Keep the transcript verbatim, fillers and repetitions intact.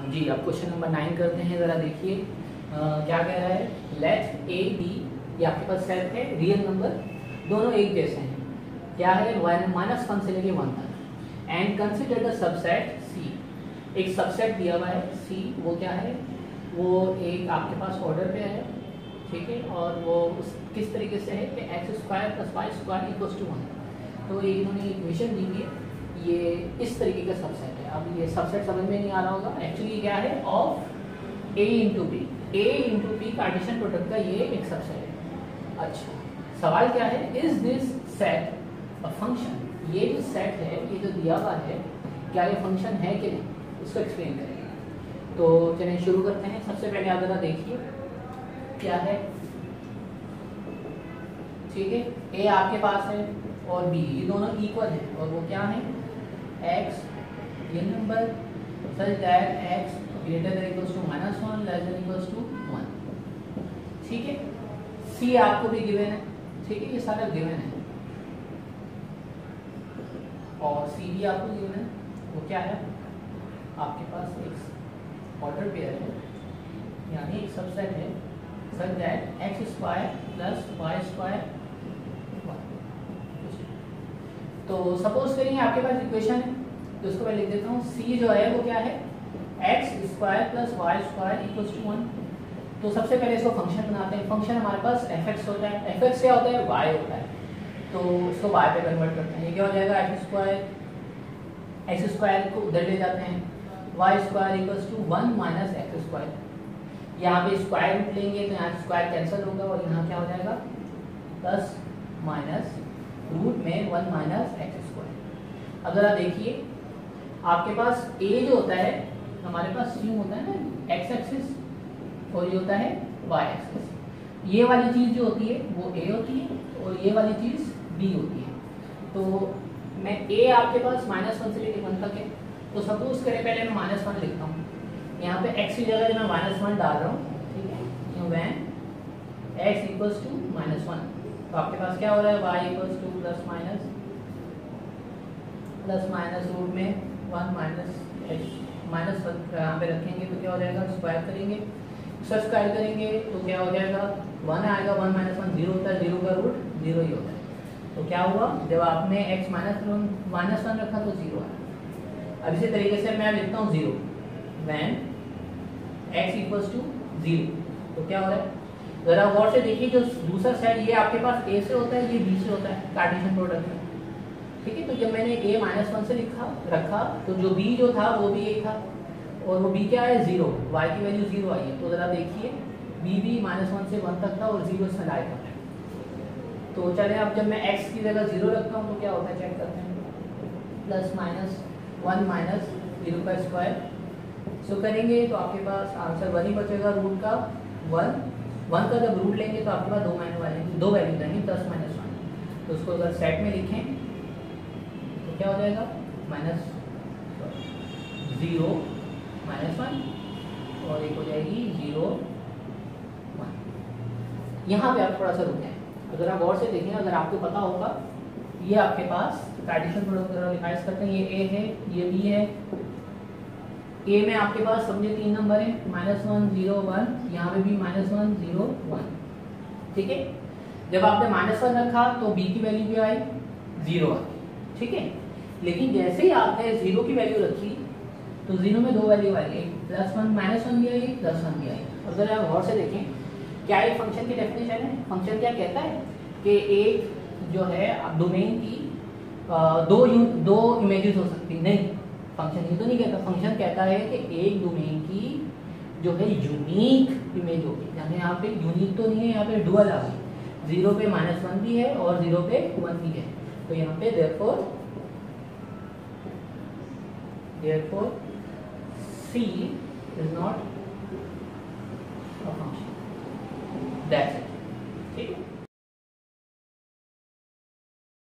जी, अब question number nine करते हैं। ज़रा देखिए क्या कह रहा है। लेट ए बी, ये आपके पास सेट है, रियल नंबर दोनों एक जैसे हैं। क्या है, वन माइनस वन से लेके वन तक। And consider the subset C, एक सबसेट दिया हुआ है सी। वो क्या है, वो एक आपके पास ऑर्डर पे है, ठीक है, और वो उस किस तरीके से है कि x square plus y square equals to one. तो ये इन्होंने इक्वेशन दी हुई है, ये इस तरीके का सबसेट है। अब ये सबसेट समझ में नहीं आ रहा होगा। एक्चुअली क्या है, of A into B, A into B Cartesian product का ये एक सबसेट है। अच्छा, सवाल क्या है, is this set a function. ये जो सेट है, ये जो दिया हुआ है, क्या ये फंक्शन है कि नहीं, उसको एक्सप्लेन करेंगे। तो चलिए शुरू करते हैं। सबसे पहले आप जरा देखिए क्या है, ठीक है, ए आपके पास है और बी, ये दोनों इक्वल है, और वो क्या है, एक्स ये number such that x greater than equals to minus one less than equals to one, ठीक है। सी आपको भी गिवन है, ठीक है, ये सारा गिवन है, और सी भी आपको गिवन है। वो क्या है, आपके पास एक ऑर्डर पेयर है, यानी एक सबसेट है such that x square plus y square. तो सपोज करेंगे आपके पास इक्वेशन है, तो उसको मैं लिख देता हूँ। सी जो है वो क्या है, x square plus y square equals to one. तो सबसे पहले इसको फंक्शन बनाते हैं। फंक्शन हमारे पास एफ एक्स होता है, एफ एक्स क्या होता है, वाई होता है, तो इसको वाई पे कन्वर्ट करते हैं। ये क्या हो जाएगा, एक्स स्क्वायर, एक्स स्क्वायर को उधर ले जाते हैं, y square equals to one minus x square. यहाँ पे स्क्वायर रूट लेंगे तो यहाँ स्क्वायर कैंसिल होगा, और यहाँ क्या हो जाएगा, प्लस माइनस रूट में वन माइनस एक्स स्क्वायर। अगर आप देखिए आपके पास ए जो होता है, हमारे पास यूं होता है ना एक्स एक्सिस, और ये होता है वाई एक्सिस। ये वाली चीज़ जो होती है वो ए होती है, और ये वाली चीज़ बी होती है। तो मैं ए आपके पास माइनस वन से लेकर वन तक है, तो सपोज करें पहले मैं माइनस वन लिखता हूँ, यहाँ पे एक्स की जगह मैं माइनस वन डाल रहा हूँ, ठीक है। When x equals to minus one, तो आपके पास क्या हो रहा है, y equals to plus minus plus minus root में one minus x, minus one यहाँ पे रखेंगे तो क्या हो जाएगा, स्क्वायर करेंगे, स्क्वायर करेंगे तो क्या हो जाएगा, वन आएगा, वन माइनस वन जीरो होता है, जीरो का रूट जीरो ही होता है। तो क्या हुआ, जब आपने x minus one minus one रखा तो जीरो आया। अब इसी तरीके से मैं लिखता हूँ zero, when x equals to zero, तो क्या हो रहा है, जरा गौर से देखिए, जो दूसरा साइड ये आपके पास ए से होता है, ये बी से होता है कार्टेशियन प्रोडक्ट में, ठीक है। तो जब मैंने ए माइनस वन से लिखा रखा तो जो बी जो था वो भी एक था, और वो बी क्या है, जीरो, वाई की वैल्यू जीरो आई है। तो जरा देखिए बी भी माइनस वन से वन तक था और जीरो इसमें लाएगा। तो चले अब जब मैं एक्स की जगह जीरो रखता हूँ तो क्या होता है, चेक करते हैं, plus minus one minus zero का स्क्वायर। सो करेंगे तो आपके पास आंसर वन ही बचेगा, रूट का वन, वन का जब रूट लेंगे तो आपके पास दो माइनस वाले दो वैल्यू रहेंगी, प्लस माइनस वन। तो उसको अगर सेट में लिखें तो क्या हो जाएगा, माइनस जीरो माइनस वन, और एक हो जाएगी जीरो वन। यहाँ पे आप थोड़ा सा रुकें, अगर आप गौर से देखें, अगर आपको पता होगा, ये आपके पास कार्टेशियन प्रोडक्ट रिवाइज करते हैं, ये ए है, ये बी है। ए में आपके पास समझे तीन नंबर है, माइनस वन जीरो वन, यहाँ पे भी माइनस वन जीरो वन, ठीक है। जब आपने माइनस वन रखा तो बी की वैल्यू भी आई जीरो आई, ठीक है। लेकिन जैसे ही आपने जीरो की वैल्यू रखी तो जीरो में दो वैल्यू आई, एक प्लस वन माइनस वन भी आई, प्लस वन भी आई। अगर आप गौर से देखें, क्या एक फंक्शन की डेफिनेशन है, फंक्शन क्या कहता है कि एक जो है डोमेन की दो यू दो इमेजेस हो सकती, नहीं, फंक्शन ये तो नहीं कहता। फंक्शन कहता है कि एक डोमेन की जो है यूनिक इमेज होगी, यानी यहाँ पे यूनिक तो नहीं है, यहाँ पे डुअल आ गई, जीरो पे माइनस वन भी है और जीरो पे वन भी है। तो यहाँ पे therefore therefore C is not a function, that's it, ठीक है।